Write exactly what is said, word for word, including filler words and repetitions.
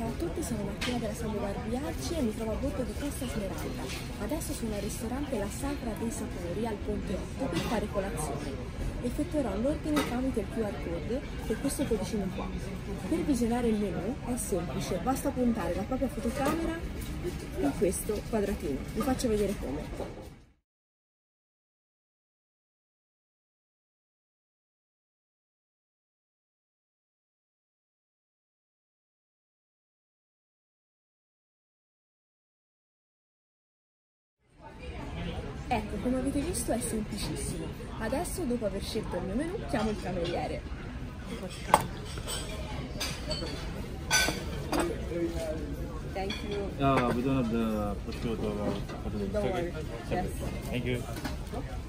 Ciao a tutti, sono Martina della Salvo Viaggi e mi trovo a bordo di Costa Smeralda. Adesso sono al ristorante La Sacra dei Sapori al Ponte otto per fare colazione. Effettuerò l'ordine tramite il Q R code che è questo codicino qua. Per visionare il menù è semplice, basta puntare la propria fotocamera in questo quadratino. Vi faccio vedere come. Ecco, come avete visto è semplicissimo. Adesso, dopo aver scelto il mio menù, chiamo il cameriere. Thank you. Uh, we don't have the prosciutto. Don't worry. Yes. Thank you.